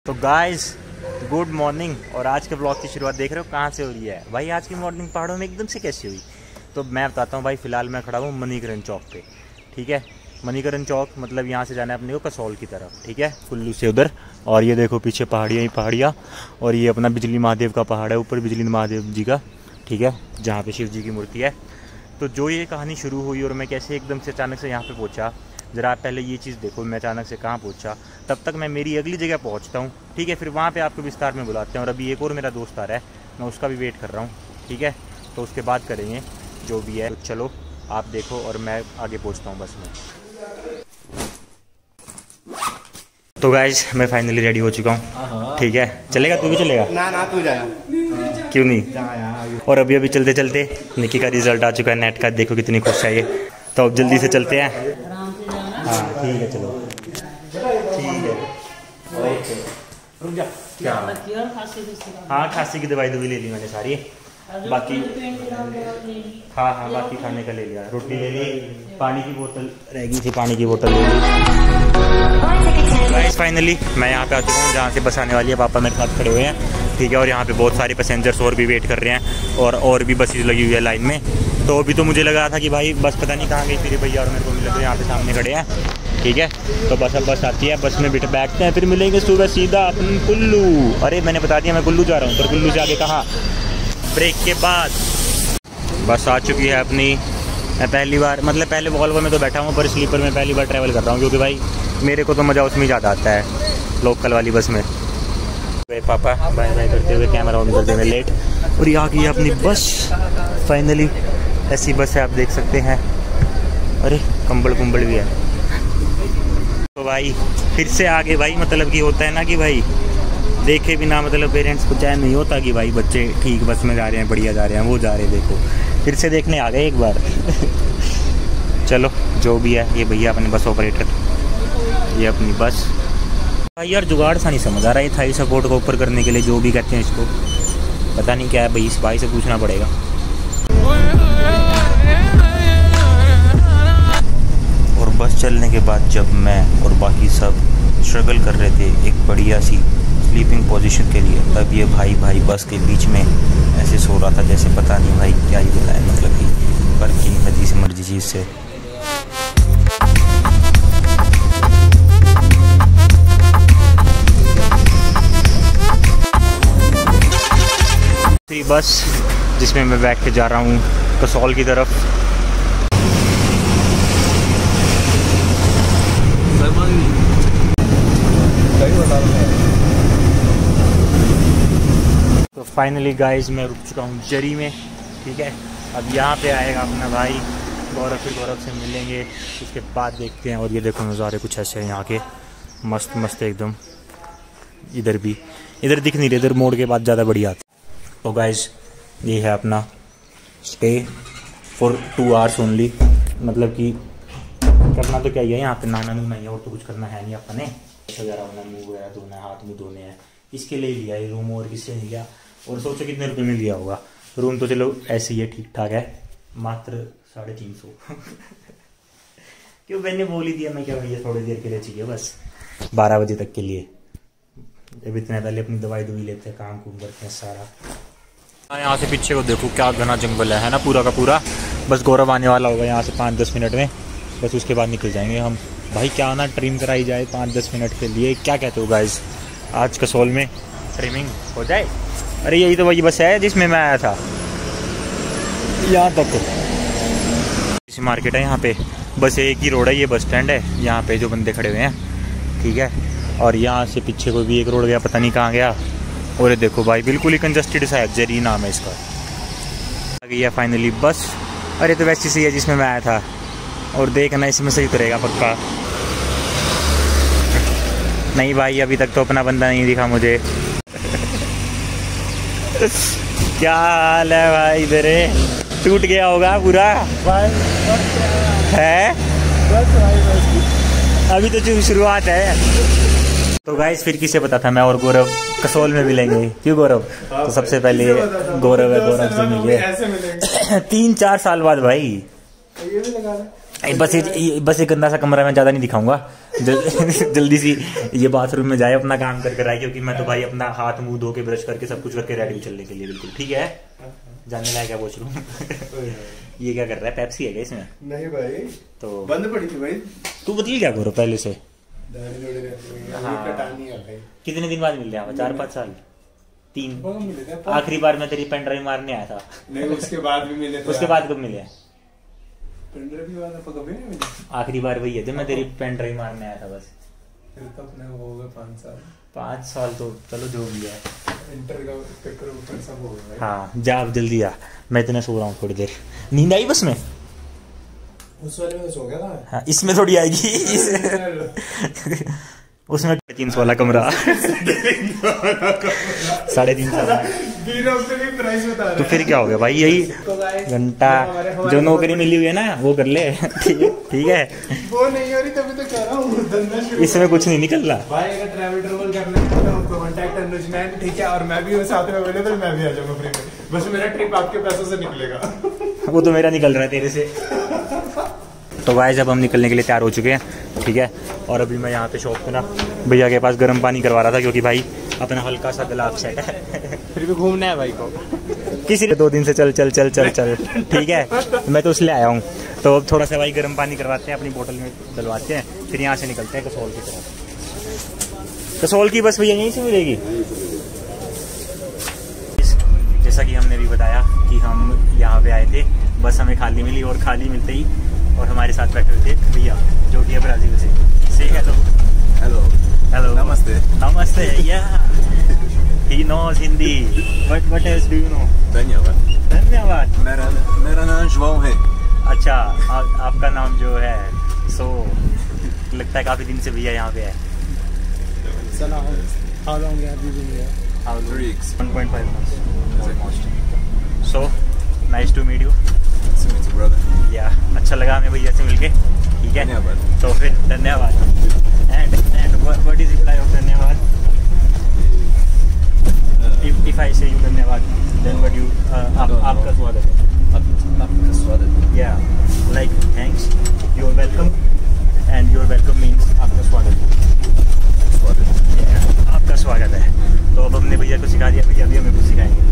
तो guys good morning. और आज के ब्लॉग की शुरुआत देख रहे हो कहाँ से हो रही है भाई। आज की मॉर्निंग पहाड़ों में एकदम से कैसी हुई, तो मैं बताता हूँ भाई। फ़िलहाल मैं खड़ा हूँ मणिकरण चौक पे, ठीक है। मणिकरण चौक मतलब यहाँ से जाना है अपने को कसौल की तरफ, ठीक है, कुल्लू से उधर। और ये देखो पीछे पहाड़ियाँ ही पहाड़ियाँ, और ये अपना बिजली महादेव का पहाड़ है ऊपर, बिजली महादेव जी का, ठीक है, जहाँ पे शिव जी की मूर्ति है। तो जो ये कहानी शुरू हुई और मैं कैसे एकदम से अचानक से यहाँ पे पहुँचा, ज़रा आप पहले ये चीज़ देखो। मैं अचानक से कहाँ पहुँचा, तब तक मैं मेरी अगली जगह पहुँचता हूँ, ठीक है। फिर वहाँ पे आपको विस्तार में बुलाते हैं। और अभी एक और मेरा दोस्त आ रहा है, मैं उसका भी वेट कर रहा हूँ, ठीक है। तो उसके बाद करेंगे जो भी है। तो चलो आप देखो और मैं आगे पहुँचता हूँ बस में। तो गाइस मैं फाइनली रेडी हो चुका हूँ, ठीक है। चलेगा, तू भी चलेगा? ना तू जा। क्यों नहीं? और अभी अभी चलते चलते निकी का रिजल्ट आ चुका है नेट का, देखो कितनी खुश है ये। तो अब जल्दी से चलते हैं। हाँ ठीक है, चलो ठीक है, ओके। रुक जा, क्या? हाँ खांसी की दवाई ले ली मैंने सारी, बाकी हाँ बाकी खाने का ले लिया। रोटी ले ली, पानी की बोतल रह गई थी, पानी की बोतल ले ली। गाइस फाइनली मैं यहाँ पे आ चुका हूँ जहाँ से बस आने वाली है। पापा मेरे साथ खड़े हुए हैं, ठीक है। और यहाँ पे बहुत सारे पैसेंजर्स और भी वेट कर रहे हैं, और भी बसेज लगी हुई है लाइन में। तो अभी तो मुझे लगा था कि भाई बस पता नहीं कहाँ गई फिर भैया, और मेरे को मिला तो यहाँ पे सामने खड़े हैं, ठीक है। तो बस अब बस आती है, बस में बैठते हैं, फिर मिलेंगे सुबह सीधा अपन कुल्लू। अरे मैंने बता दिया मैं कुल्लू जा रहा हूँ, पर कुल्लू से आगे कहाँ, ब्रेक के बाद। बस आ चुकी है अपनी। मैं पहली बार, मतलब पहले वॉल्वो में तो बैठा हूँ, पर स्लीपर में पहली बार ट्रैवल कर रहा हूँ, क्योंकि भाई मेरे को तो मज़ा उसमें ज़्यादा आता है, लोकल वाली बस में। पापा बाय बाय करते हुए, कैमरा ऑन करते हुए लेट। और ये आ गई अपनी बस फाइनली। ऐसी बस है, आप देख सकते हैं। अरे कंबल कुंबल भी है। तो भाई फिर से आगे भाई, मतलब कि होता है ना कि भाई देखे बिना मतलब पेरेंट्स को चैन नहीं होता कि भाई बच्चे ठीक बस में जा रहे हैं, बढ़िया जा रहे हैं, वो जा रहे हैं। देखो फिर से देखने आ गए एक बार। चलो जो भी है, ये भैया अपने बस ऑपरेटर, ये अपनी बस। भाई यार जुगाड़ सा नहीं समझ आ रहा है थाई सपोर्ट को ऊपर करने के लिए, जो भी कहते हैं इसको, पता नहीं क्या है भाई, इस भाई से पूछना पड़ेगा। और बस चलने के बाद जब मैं और बाकी सब स्ट्रगल कर रहे थे एक बढ़िया सी स्लीपिंग पोजीशन के लिए, तब ये भाई बस के बीच में ऐसे सो रहा था जैसे पता नहीं भाई क्या ही बताए, मतलब कि फर्क ही नहीं था जिस मर्जी चीज़ से। बस जिसमें मैं बैठ के जा रहा हूँ कसौल की तरफ। तो फाइनली गाइस मैं रुक चुका हूँ जरी में, ठीक है। अब यहाँ पे आएगा अपना भाई गौरव, फिर गौरव से मिलेंगे, उसके बाद देखते हैं। और ये देखो नज़ारे कुछ ऐसे हैं यहाँ के, मस्त मस्त एकदम। इधर भी, इधर दिख नहीं रहे, इधर मोड़ के बाद ज़्यादा बढ़िया आता। तो गाइस ये है अपना स्टे फॉर 2 आवर्स ओनली, मतलब कि करना तो क्या ही है यहाँ पे, नहाना नूना ही है, और तो कुछ करना है नहीं अपने। वगैरह होना, मुँह वगैरह धोना है, हाथ मुँह धोने हैं, इसके लिए लिया ये रूम, और किससे नहीं लिया। और सोचो कितने रुपये में लिया होगा रूम, तो चलो ऐसे ही है, ठीक ठाक है, मात्र 350। क्यों मैंने बोल ही दिया, मैं क्या भैया थोड़ी देर के लिए चाहिए बस, 12 बजे तक के लिए। अब इतने पहले अपनी दवाई लेते हैं, काम कुम करते हैं सारा। यहाँ से पीछे को देखो क्या घना जंगल है ना, पूरा का पूरा। बस गौरव आने वाला होगा यहाँ से 5-10 मिनट में, बस उसके बाद निकल जाएंगे हम। भाई क्या ना ट्रिम कराई जाए 5-10 मिनट के लिए, क्या कहते हो गाइस? आज कसौल में ट्रिमिंग हो जाए। अरे यही तो वही बस है जिसमें मैं आया था, यहाँ तक इसी मार्केट है यहाँ पे। बस एक ही रोड है, ये बस स्टैंड है, यहाँ पे जो बंदे खड़े हुए हैं, ठीक है। और यहाँ से पीछे को भी एक रोड गया, पता नहीं कहाँ गया। और ये देखो भाई बिल्कुल ही कंजस्टेड सा है, जरी नाम है इसका। आ गई है फाइनली बस। अरे तो वैसी सी है जिसमें मैं आया था, और देखना इसमें सही उतरेगा पक्का। नहीं भाई अभी तक तो अपना बंदा नहीं दिखा मुझे। क्या हाल है भाई, तेरे टूट गया होगा पूरा है? अभी तो शुरुआत है। तो गाइस फिर किसे पता था मैं और गौरव कसौल में मिलेंगे, क्यों गौरव? तो सबसे पहले गौरव है, गौरव से मिले 3-4 साल बाद भाई। बस एक गंदा सा कमरा, मैं ज़्यादा नहीं दिखाऊंगा, जल्दी सी ये बाथरूम में जाए, अपना काम कर आए, क्योंकि मैं तो भाई अपना हाथ मुंह धो के ब्रश करके सब कुछ करके रेडी चलने के लिए बिल्कुल ठीक है। जाने लायक है वॉशरूम। ये क्या कर रहा है, पेप्सी है क्या इसमें? नहीं भाई, तो बंद पड़ी थी भाई। तू बदल क्या करो पहले से। कितने दिन बाद मिल रहे हैं? 4-5 साल, 3। आखिरी बार मैं तेरी पेन ड्राइव मारने आया था। नहीं, उसके बाद भी मिले। उसके बाद कब मिले? आखिरी बार वही है जब मैं तेरी पेन ड्राइव मारने आया था बस। फिर तो अपने हो गए 5 साल तो चलो जो भी है। इंटर का पेपर सब हो गया। हाँ जा अब जल्दी आ, मैं इतना सो रहा हूँ, थोड़ी देर नींद आई बस में। उस वाले में सो गया था। हाँ इसमें थोड़ी आएगी। उसमें 300 वाला कमरा। 350। तो फिर क्या हो गया भाई, यही घंटा जो नौकरी मिली हुई है ना वो कर ले। ठीक है वो नहीं हो रही तभी तो कह रहा हूँ, इसमें कुछ नहीं निकल रहा भाई। अगर ट्रैवल ट्रैवल करना है तो कांटेक्ट अनुज मैन, ठीक है, और मैं भी साथ में अवेलेबल, मैं भी आ जाऊंगा फ्री में। बस मेरा ट्रिप आपके पैसों से निकलेगा। वो तो मेरा निकल रहा है तेरे से। तो गाइस जब हम निकलने के लिए तैयार हो चुके हैं, ठीक है, और अभी मैं यहाँ पे शॉप पे ना भैया के पास गर्म पानी करवा रहा था, क्योंकि भाई अपना हल्का सा गला अपसेट है। फिर भी घूमना है भाई को, किसी ने 2 दिन से चल चल चल चल चल, ठीक है, मैं तो इसलिए आया हूँ। तो अब थोड़ा सा भाई गर्म पानी करवाते हैं, अपनी बोतल में डलवाते हैं, फिर यहाँ से निकलते हैं कसोल की तरफ। कसोल की बस भैया यहीं से मिलेगी। जैसा कि हमने भी बताया कि हम यहाँ पे आए थे, बस हमें खाली मिली, और खाली मिलते ही और हमारे साथ बैठे हुए थे भैया जो कि है ब्राजील से। से हेलो हेलो हेलो नमस्ते नमस्ते। Yeah he knows Hindi, what else do you know? धन्यवाद धन्यवाद। मेरा नाम जुआओ है। अच्छा आपका नाम जो है, सो लगता है काफी दिन से भैया यहाँ पे है। How long have you been here? 3 weeks. 1.5 months almost. So nice to meet you. Yeah, अच्छा लगा हमें भैया से मिलके, ठीक है। तो फिर धन्यवाद। And what is reply of धन्यवाद? If I say you धन्यवाद, then what you आपका स्वागत है। आपका स्वागत। Yeah, like thanks, you're welcome, and your welcome means आपका स्वागत। स्वागत। Yeah, आपका स्वागत है। तो अब हमने भैया को सिखा दिया, भैया भी हमें कुछ सिखाएंगे।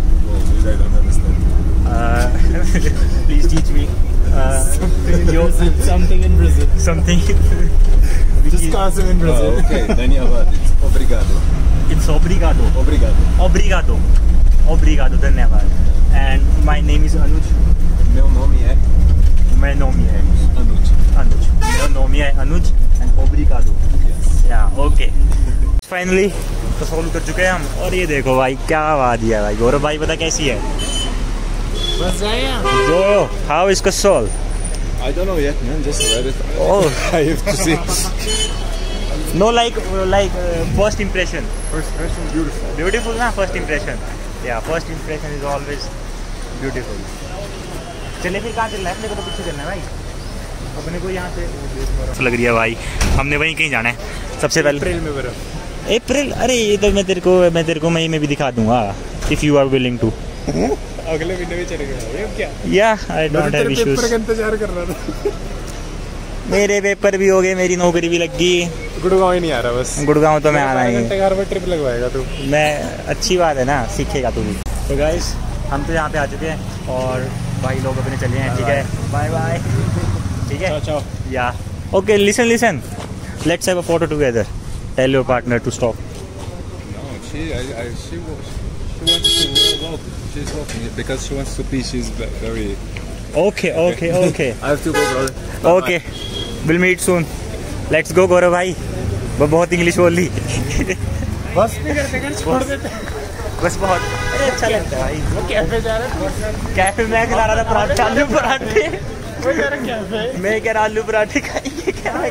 Please teach me something in Brazil. Something. Just constant in Brazil. Oh, okay. Dhanyavad. It's obrigado. It's obrigado. Obrigado. Obrigado. Obrigado. Dhanyavad. And my name is Anuj. Meu nome é Anuj. Anuj. Meu nome é Anuj and obrigado. Yes. Yeah. Okay. Finally तो solve कर चुके हैं हम, और ये देखो भाई क्या आवाज है भाई। गौरव भाई पता कैसी है? बस जो how is Kasol? I don't know yet, man. Just read it. Oh, I have to see. No, like first impression. First impression, beautiful. Beautiful, ना? First impression. Yeah, first impression is always beautiful. चलिए फिर कहाँ चलना है? अपने को तो पीछे चलना है भाई। अपने को यहाँ से लग रही है भाई, हमने वहीं कहीं जाना है सबसे पहले। अप्रैल में बर्फ। अप्रैल? अरे ये तो मैं तेरे को मई में भी दिखा दूंगा, if you are willing to. अगले महीने में चलेगा क्या? Yeah I don't have issues. Paper का इंतजार कर रहा था। मेरे पेपर भी हो गए, मेरी नौकरी भी लग गई। गुड़गांव ही नहीं आ रहा बस। गुड़गांव तो मैं आ रहा हूँ। ट्रिप लगवाएगा तू? मैं, अच्छी बात है ना, सीखेगा तू भी। तो गाइस हम तो यहाँ पे आ चुके हैं, और भाई लोग अपने चले हैं, ठीक है, बाय बाय, ठीक है, ciao. Yeah okay, listen let's have a photo together. Tell your partner to stop. No, she wants to walk. She's walking because she wants to pee. She's very. Okay. I have to go, brother. Okay, we'll meet soon. Let's go, Gaurav भाई। वो बहुत English बोल ली। बस नहीं करते, छोड़ देते। बस बहुत, अरे अच्छा लगता है भाई। वो कैफे जा रहा है, कैफे में खिला रहा था पराठे, आलू पराठे। मैं कह रहा आलू पराठे खाएंगे,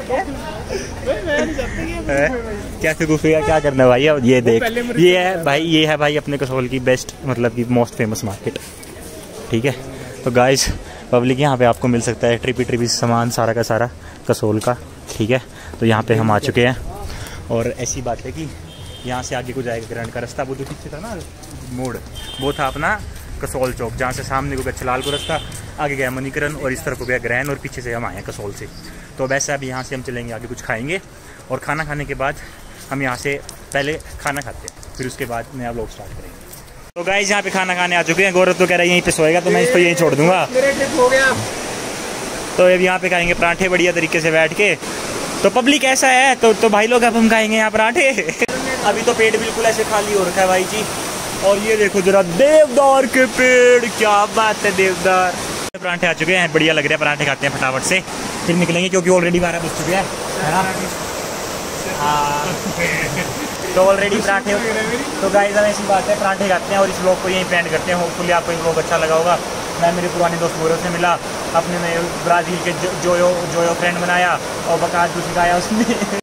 कैसे गुफेगा, क्या करना है भाई। अब ये देख, ये है भाई अपने कसोल की बेस्ट, मतलब कि मोस्ट फेमस मार्केट, ठीक है। तो गाइस पब्लिक यहाँ पे आपको मिल सकता है ट्रिपी सामान सारा का सारा कसोल का, ठीक है। तो यहाँ पे हम आ चुके हैं, और ऐसी बात है कि यहाँ से आगे को जाएगा ग्रैंड का रास्ता, वो जो पीछे था ना मोड़, वो था अपना कसोल चौक, जहाँ से सामने को गया छलाल को रास्ता, आगे गया मणिकरण, और इस तरफ को गया ग्रैंड, और पीछे से हम आए हैं कसोल से। तो वैसे अभी यहाँ से हम चलेंगे आगे, कुछ खाएंगे और खाना खाने के बाद हम यहाँ से पहले खाना खाते हैं, फिर उसके बाद नया व्लॉग स्टार्ट करेंगे। तो गाइस यहाँ पे खाना खाने आ चुके हैं। गौरव तो कह रहा है यहीं पे सोएगा, तो मैं इसको यहीं छोड़ दूंगा। मेरा ट्रिप हो गया। तो अब यहाँ पे खाएंगे पराठे बढ़िया तरीके से बैठ के। तो पब्लिक ऐसा है तो भाई लोग अब हम खाएंगे यहाँ पराठे। अभी तो पेट बिल्कुल ऐसे खाली हो रखा है भाई जी। और ये देखो जरा देवदार के पेड़, क्या बात है देवदार। पराठे आ चुके हैं, बढ़िया लग रहे हैं। पराठे खाते हैं फटाफट से, फिर निकलेंगे क्योंकि ऑलरेडी 12 बज चुके हैं, है ना। हाँ तो ऑलरेडी पराठे। तो गाइस ऐसी बात है, पराठे खाते हैं और इस व्लॉग को यहीं एंड करते हैं। होपफुली आपको ये व्लॉग अच्छा लगा होगा। मैं मेरे पुराने दोस्त गौरव से मिला, अपने में ब्राज़ील के जोयो फ्रेंड बनाया और बकात भी सिखाया उसने।